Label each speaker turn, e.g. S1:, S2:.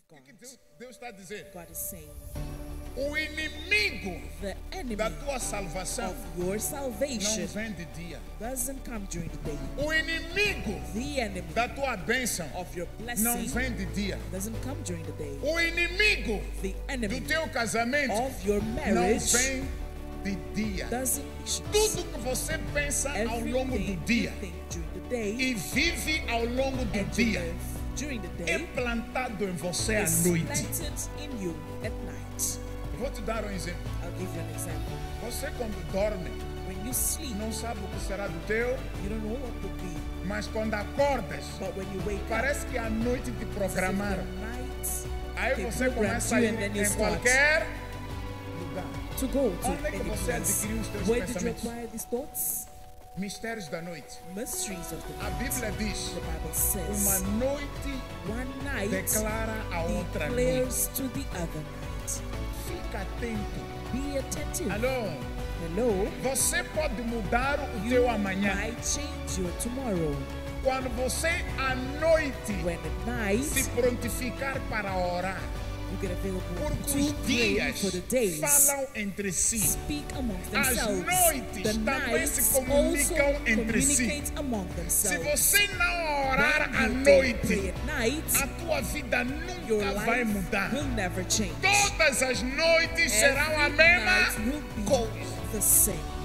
S1: O que Deus está dizendo?
S2: God is saying,
S1: O inimigo
S2: the enemy
S1: da tua salvação
S2: of your
S1: não
S2: salvation
S1: vem de dia.
S2: doesn't come during the day.
S1: O inimigo
S2: The enemy
S1: da tua bênção
S2: of your
S1: não
S2: blessing
S1: vem de dia.
S2: doesn't come during the day.
S1: O inimigo
S2: The
S1: do
S2: enemy
S1: teu casamento
S2: of your
S1: não
S2: marriage
S1: vem de dia.
S2: doesn't issue.
S1: Tudo que você pensa ao longo do
S2: Everything you
S1: dia
S2: think during the day
S1: e vive ao longo do
S2: and you
S1: dia
S2: live during the
S1: é
S2: day
S1: plantado em você à
S2: is
S1: noite.
S2: planted in you at night.
S1: Eu vou te dar um exemplo.
S2: I'll give you an example.
S1: Você quando dorme
S2: When you sleep,
S1: não sabe o que será do teu,
S2: you don't know what will be.
S1: mas quando acordas
S2: But when you wake up,
S1: parece que à noite te programaram.
S2: the night
S1: Aí
S2: they
S1: você
S2: program
S1: começa a
S2: you
S1: ir
S2: and then you
S1: em
S2: start
S1: qualquer lugar.
S2: to go to
S1: Onde é que
S2: any
S1: você
S2: place.
S1: adquiriu os teus
S2: Where did you
S1: pensamentos?
S2: acquire these thoughts?
S1: Mistérios da noite.
S2: Mysteries of the
S1: A
S2: night.
S1: Bíblia diz:
S2: The Bible
S1: uma
S2: says,
S1: noite
S2: one night
S1: declara a outra noite.
S2: declares to the other night.
S1: Fica atento.
S2: Be attentive.
S1: Alô?
S2: Hello?
S1: Você pode mudar o
S2: You
S1: teu amanhã
S2: might change your tomorrow.
S1: quando você à noite
S2: When at night
S1: se prontificar para orar.
S2: you get available
S1: Porque
S2: to
S1: os
S2: pray
S1: dias
S2: for the days.
S1: falam entre si.
S2: Speak amongst
S1: As
S2: themselves.
S1: noites
S2: The
S1: também
S2: nights
S1: se comunicam
S2: also
S1: entre si.
S2: communicate among
S1: Se
S2: themselves.
S1: você não orar à
S2: When you don't pray
S1: noite,
S2: at night,
S1: a tua vida
S2: your
S1: nunca vai
S2: life
S1: mudar.
S2: will never change.
S1: Todas as noites serão a
S2: Every
S1: mesma
S2: night will be
S1: coisa.
S2: the same.